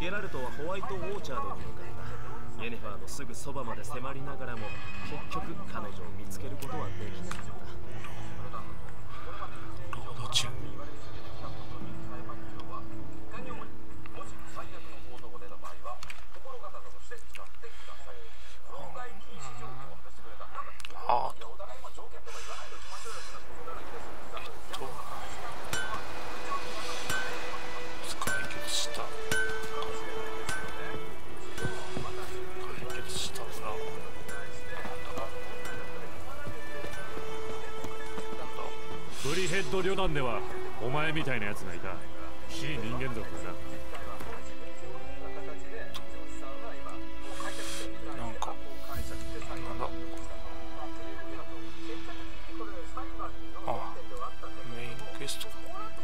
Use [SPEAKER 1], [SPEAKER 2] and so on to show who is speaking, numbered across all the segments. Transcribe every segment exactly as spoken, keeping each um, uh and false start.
[SPEAKER 1] ゲラルトはホワイトオーチャードに向かった。イェネファーのすぐそばまで迫りながらも結局彼女を見つけることはできなかった。
[SPEAKER 2] ロード中。あーとえっと解決した解決した裏なんだ
[SPEAKER 3] ブリヘッド旅団ではお前みたいなやつがいた。非人間族だな。
[SPEAKER 2] なんかなんだあメインクエストか。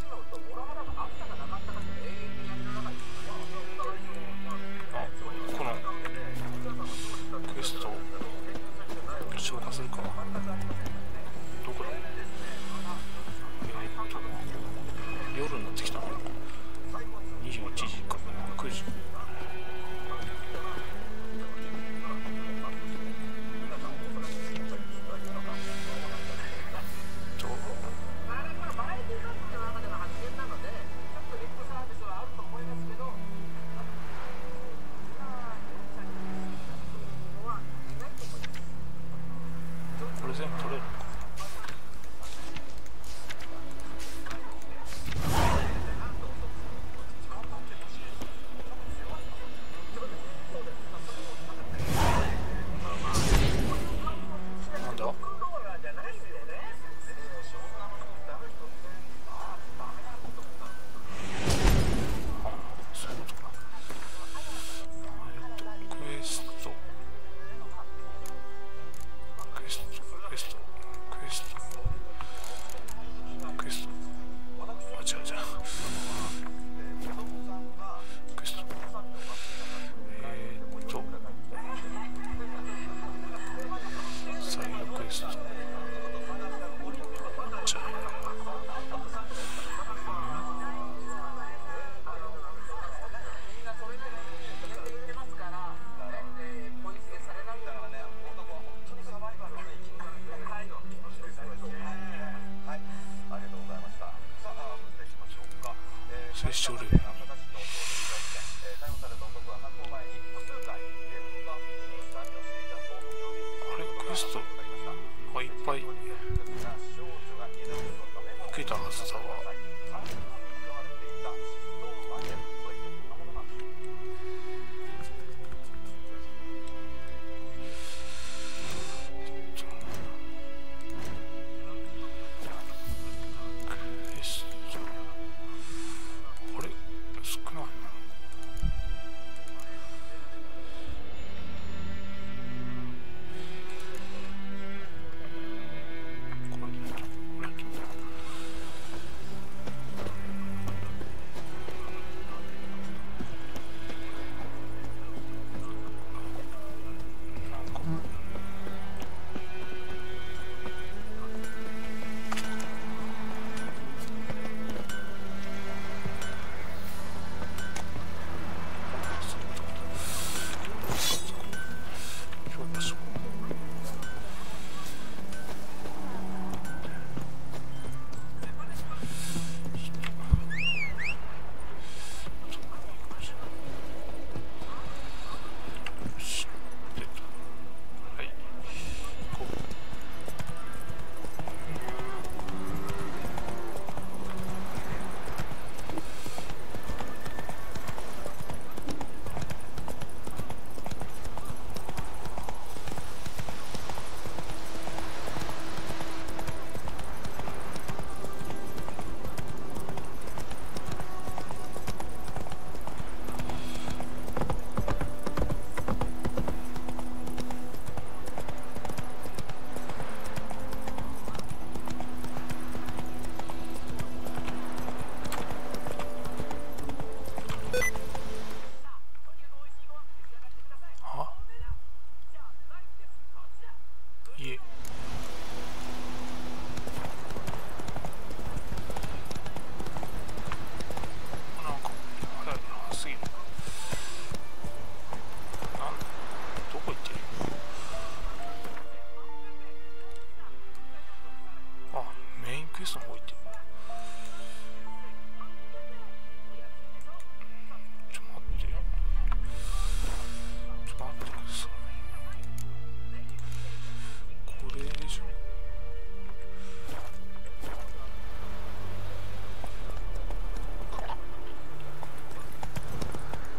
[SPEAKER 2] あこのクエストを消化するか。どこだ。えー、っと夜になってきたな。にじゅういちじ。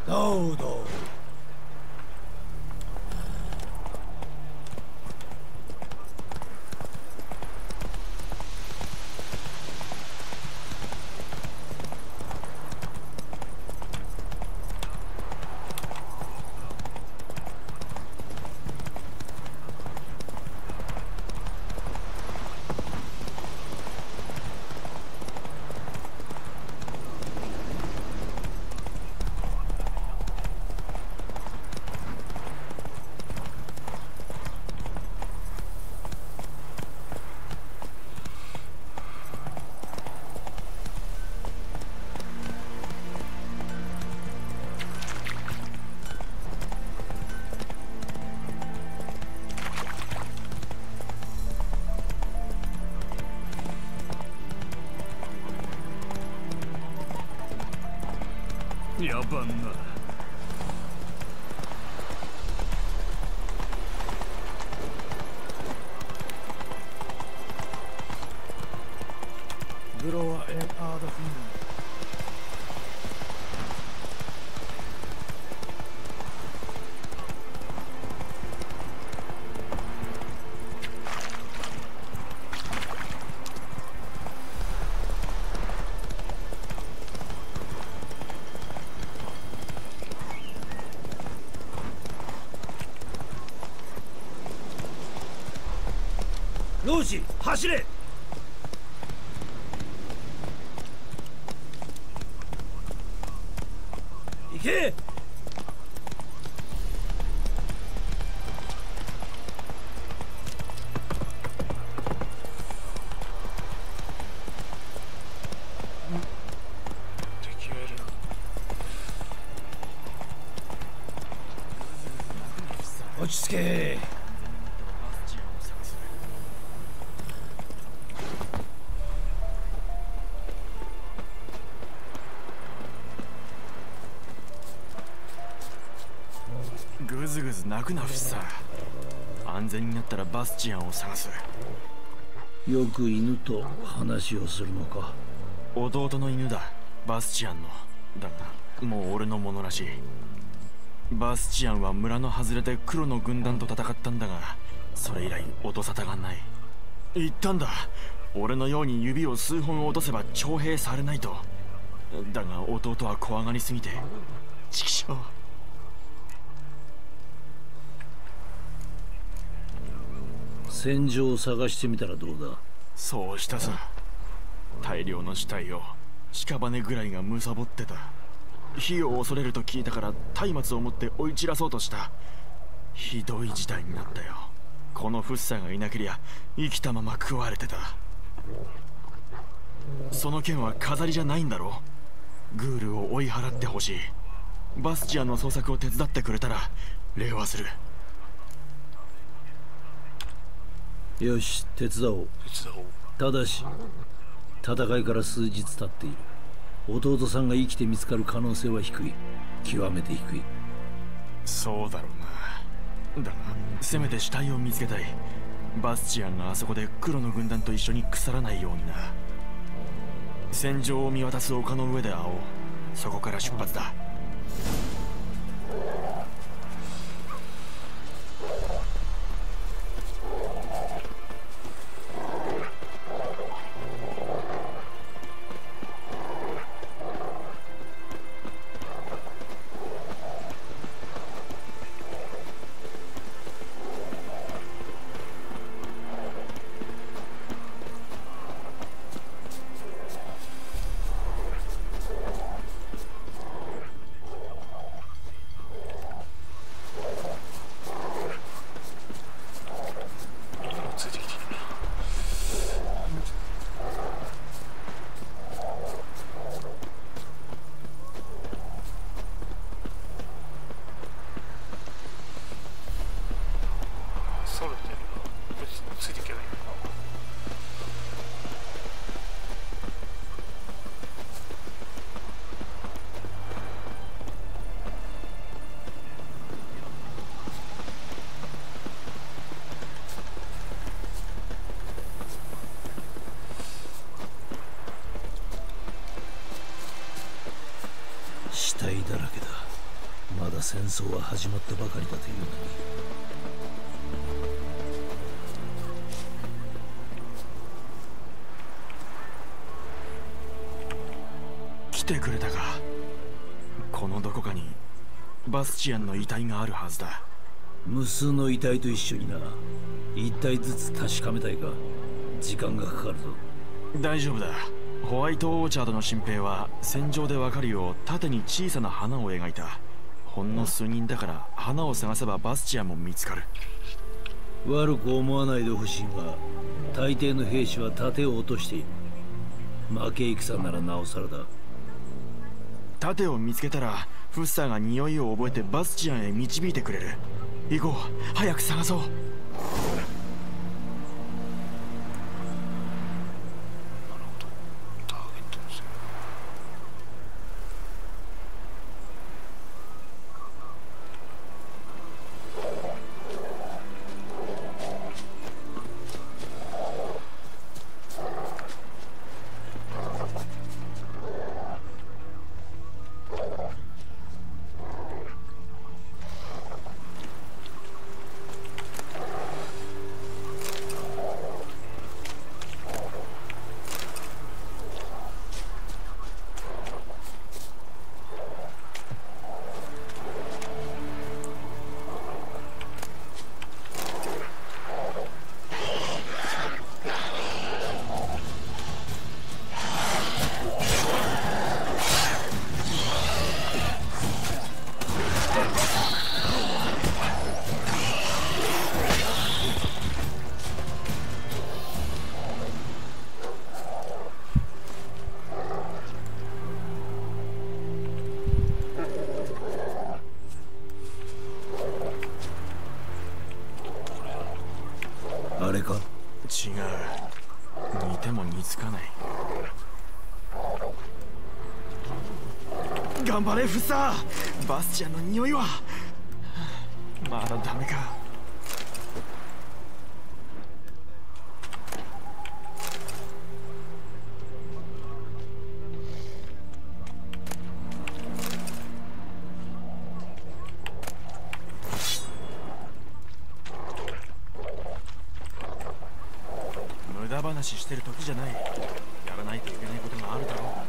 [SPEAKER 4] どうどう。
[SPEAKER 3] 野蛮な。
[SPEAKER 4] グロワ・エン・アード・フィンロージ、走れ。行け。
[SPEAKER 2] 敵がいるな。
[SPEAKER 4] 落ち着け。
[SPEAKER 5] ぐずぐず泣くなフサ。安全になったらバスチアンを探す。
[SPEAKER 4] よく犬と話をするのか。
[SPEAKER 5] 弟の犬だ、バスチアンの。だがもう俺のものらしい。バスチアンは村の外れで黒の軍団と戦ったんだが、それ以来音沙汰がない。言ったんだ、俺のように指を数本落とせば徴兵されないと。だが弟は怖がりすぎて、畜生。
[SPEAKER 4] 戦場を探してみたらどうだ。
[SPEAKER 5] そうしたさ。大量の死体を屍ぐらいがむさぼってた。火を恐れると聞いたから松明を持って追い散らそうとした。ひどい事態になったよ。このフッサがいなけりゃ生きたまま食われてた。その件は飾りじゃないんだろ。グールを追い払ってほしい。バスチアンの捜索を手伝ってくれたら礼はする。
[SPEAKER 4] よし、手伝おう。
[SPEAKER 2] 手伝おう。
[SPEAKER 4] ただし戦いから数日経っている。弟さんが生きて見つかる可能性は低い。極めて低い。
[SPEAKER 5] そうだろうな。だがせめて死体を見つけたい。バスチアンがあそこで黒の軍団と一緒に腐らないようにな。戦場を見渡す丘の上で会おう。そこから出発だ。
[SPEAKER 4] まだ戦争は始まったばかりだというのに。
[SPEAKER 5] 来てくれたか。このどこかにバスチアンの遺体があるはずだ。
[SPEAKER 4] 無数の遺体と一緒にな。一体ずつ確かめたいか。時間がかかるぞ。
[SPEAKER 5] 大丈夫だ。ホワイトオーチャードの新兵は戦場でわかるよう縦に小さな花を描いた。ほんの数人だから花を探せばバスチアンも見つかる。
[SPEAKER 4] 悪く思わないでほしいが、大抵の兵士は盾を落としている。負け戦ならなおさらだ。
[SPEAKER 5] 盾を見つけたらフッサーが匂いを覚えてバスチアンへ導いてくれる。行こう、早く探そう。
[SPEAKER 2] なるほど、ターゲットですね。
[SPEAKER 4] あれか？
[SPEAKER 5] 違う。似ても似つかない。頑張れフッサー。バスチアンの匂いはまだダメか。無駄話してる時じゃない。やらないといけないことがあるだろう。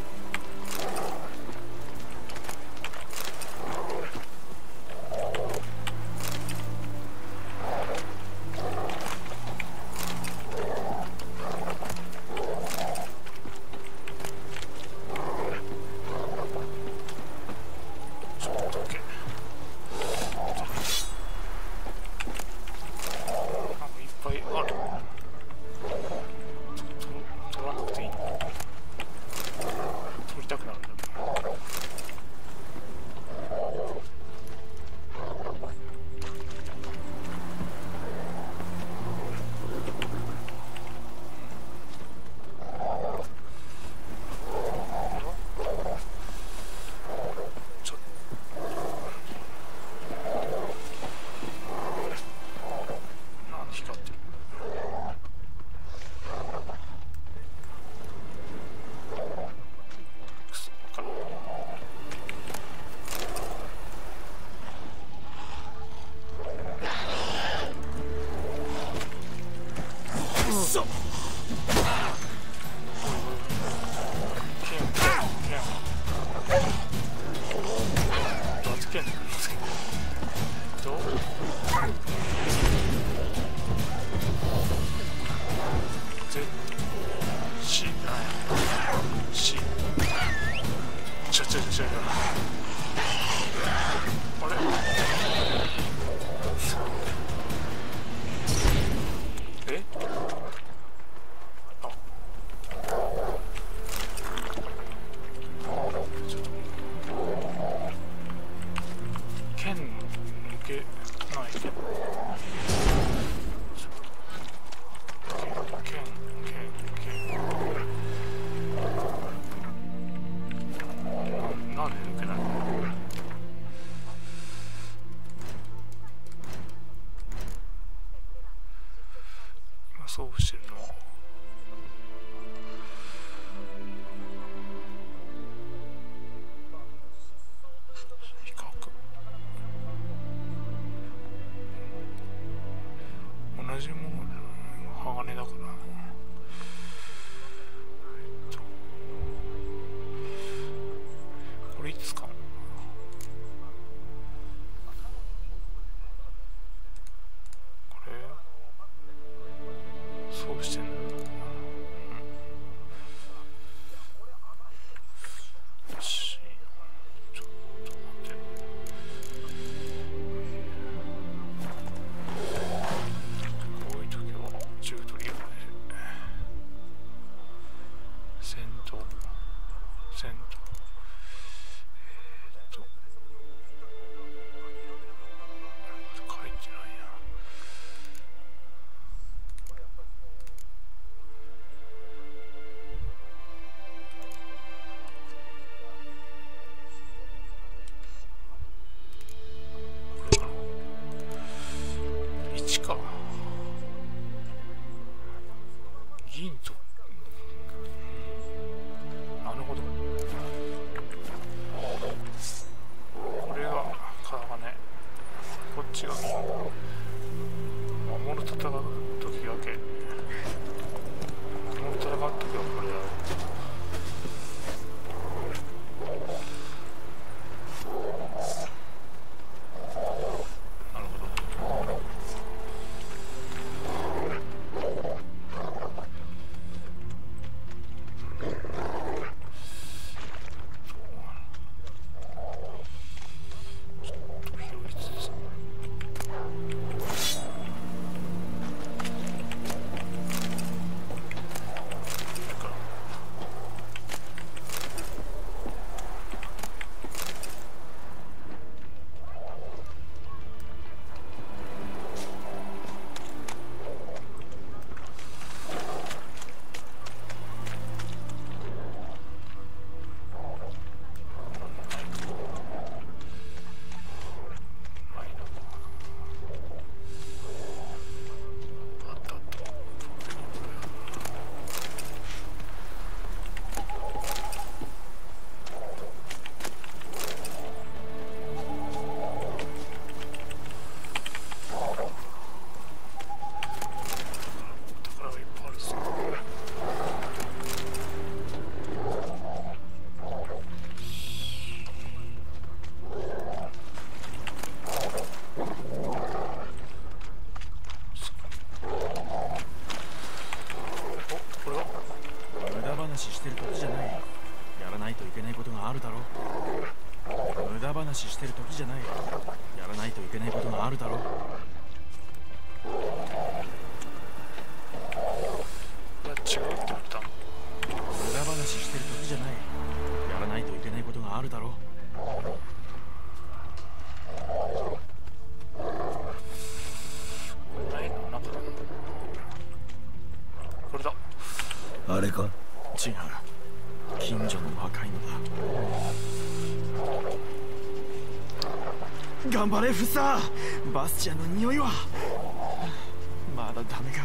[SPEAKER 5] そうしてるの比較話してる時じゃない。やらないといけないことがあるだろう。
[SPEAKER 2] いや違うって言った。
[SPEAKER 5] 無駄話してる時じゃない。やらないといけないことがあるだろう。
[SPEAKER 2] ないのなんかこれだ。
[SPEAKER 4] あれか？
[SPEAKER 5] 違う。近所の若いのだ。頑張れフッサー。バスチアの匂いはまだダメか。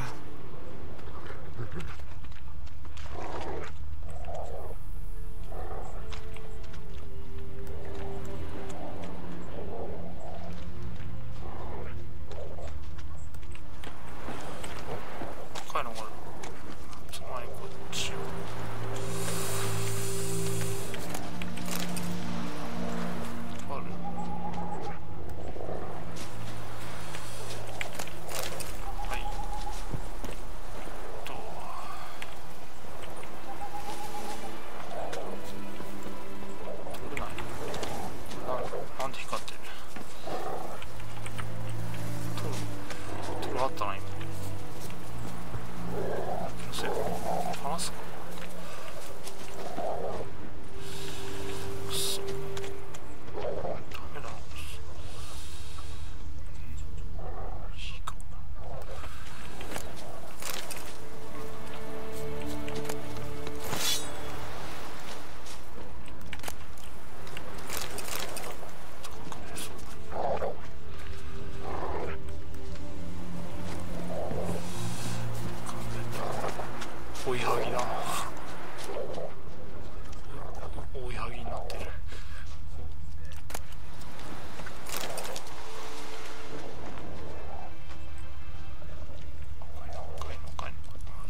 [SPEAKER 2] 赤いのがある。つまりこっちをある。はいと取れない。なんなんで光ってる。取る取るあったな今。話すか。くそダメだ。いいかもな。追いはぎだ。追いはぎになってる。赤いの赤いの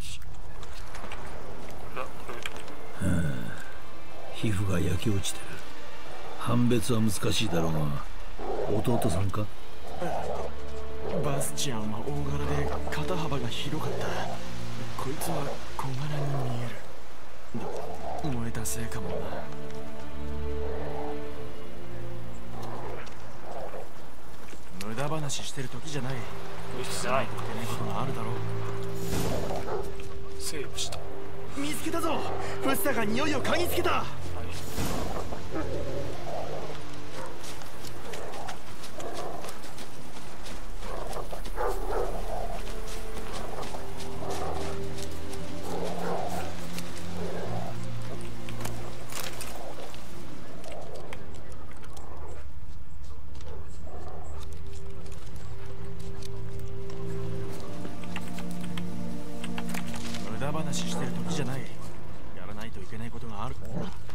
[SPEAKER 2] 赤いの。これだこれ。
[SPEAKER 4] 皮膚が焼き落ちてる。判別は難しいだろうが、弟さんか？
[SPEAKER 5] バスチアンは大柄で肩幅が広かった。こいつは小柄に見える。だ燃えたせいかもな。無駄話してる時じゃない。
[SPEAKER 2] 物質じゃない。
[SPEAKER 5] いけないことがあるだろう。
[SPEAKER 2] セーブした。
[SPEAKER 5] 見つけたぞ。フッサが匂いを嗅ぎつけた。
[SPEAKER 2] はい。
[SPEAKER 5] 無駄話してる時じゃない。やらないといけないことがある。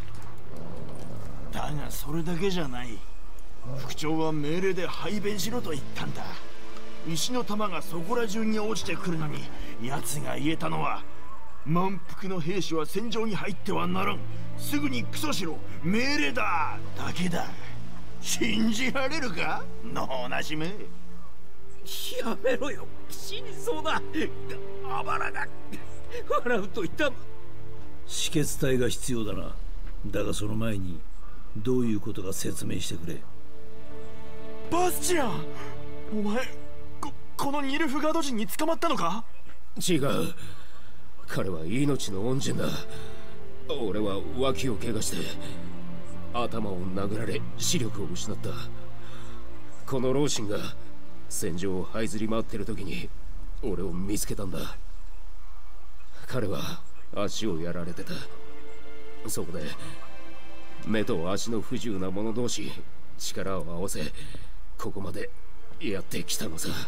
[SPEAKER 6] だがそれだけじゃない。副長は命令で排便しろと言ったんだ。石の玉がそこら中に落ちてくるのに、奴が言えたのは満腹の兵士は戦場に入ってはならん、すぐにクソしろ、命令だだけだ。信じられるか、のなしめ。
[SPEAKER 4] やめろよ、死にそうだ。あばらが笑うと痛む。止血体が必要だな。だがその前にどういうことか説明してくれ。
[SPEAKER 5] バスチアン、お前ここのニルフガード人に捕まったのか？
[SPEAKER 7] 違う。彼は命の恩人だ。俺は脇を怪我して頭を殴られ視力を失った。この老臣が戦場を這いずり回ってる時に俺を見つけたんだ。彼は足をやられてた。そこで目と足の不自由な者同士力を合わせここまでやってきたのさ。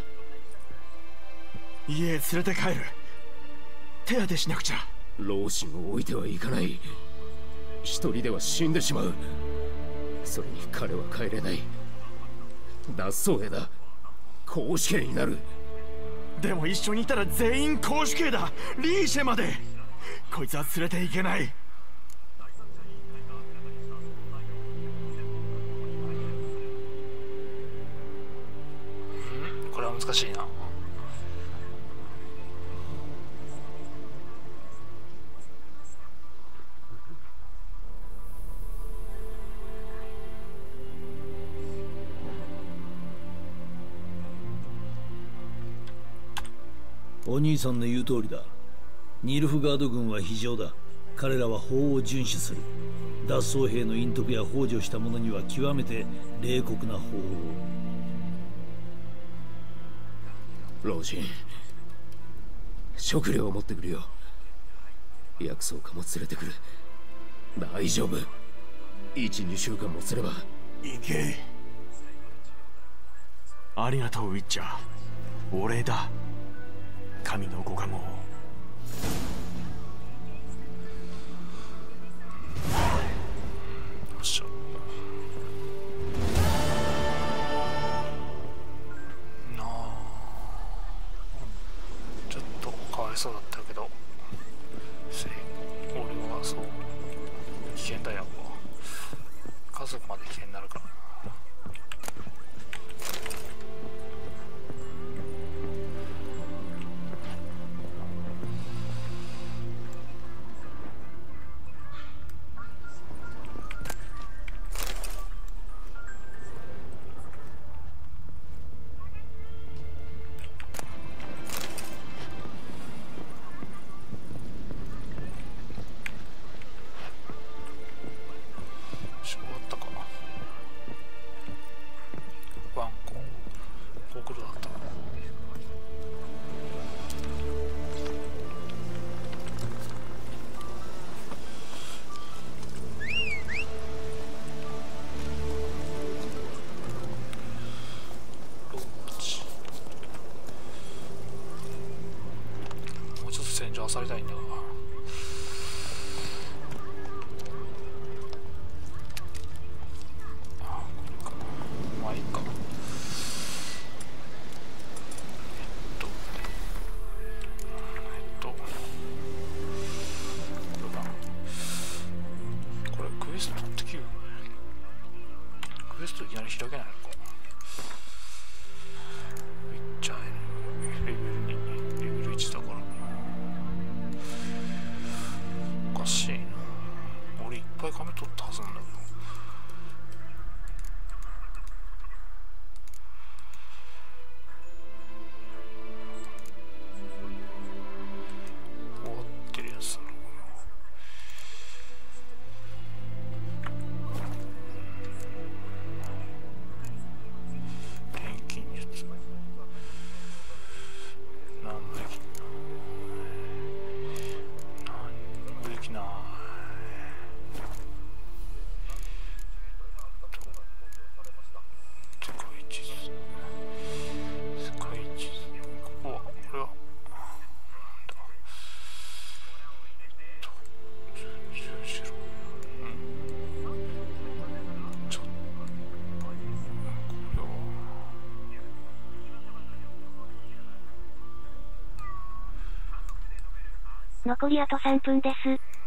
[SPEAKER 5] 家へ連れて帰る。手当てしなくちゃ。
[SPEAKER 7] 老臣を置いてはいかない。一人では死んでしまう。それに彼は帰れない。脱走兵だ。公主刑になる。
[SPEAKER 5] でも一緒にいたら全員公主刑だ。リーシェまで。こいつは連れていけない。
[SPEAKER 2] これは難しいな。
[SPEAKER 4] お兄さんの言う通りだ。ニルフガード軍は非常だ。彼らは法を遵守する。脱走兵の隠匿や幇助した者には極めて冷酷な方法。
[SPEAKER 7] 老人、食料を持ってくるよ。薬草家も連れてくる。大丈夫。一、二週間もすれば。
[SPEAKER 6] 行け。
[SPEAKER 5] ありがとうウィッチャー。お礼だ。神のご加護を。よ
[SPEAKER 2] っしゃ。なあ、ちょっとかわいそうだったけど、俺はそう危険だよ。家族まで危険になるから。されたいんだが、あ、これか。まあいいか。えっとえっとこれだ。これクエスト取ってきる。クエストいきなり開けないのか。めっちゃレベルにレベルいちだから。おかしいな。俺いっぱい紙取ったはずなんだけど。終わってるやつだろ。錬金術。何もできない。何もできない。世界地図。世界地図。ここは、これは。なんだ。十字路。うん。ちょっと。これは。
[SPEAKER 8] 残りあとさんぷんです。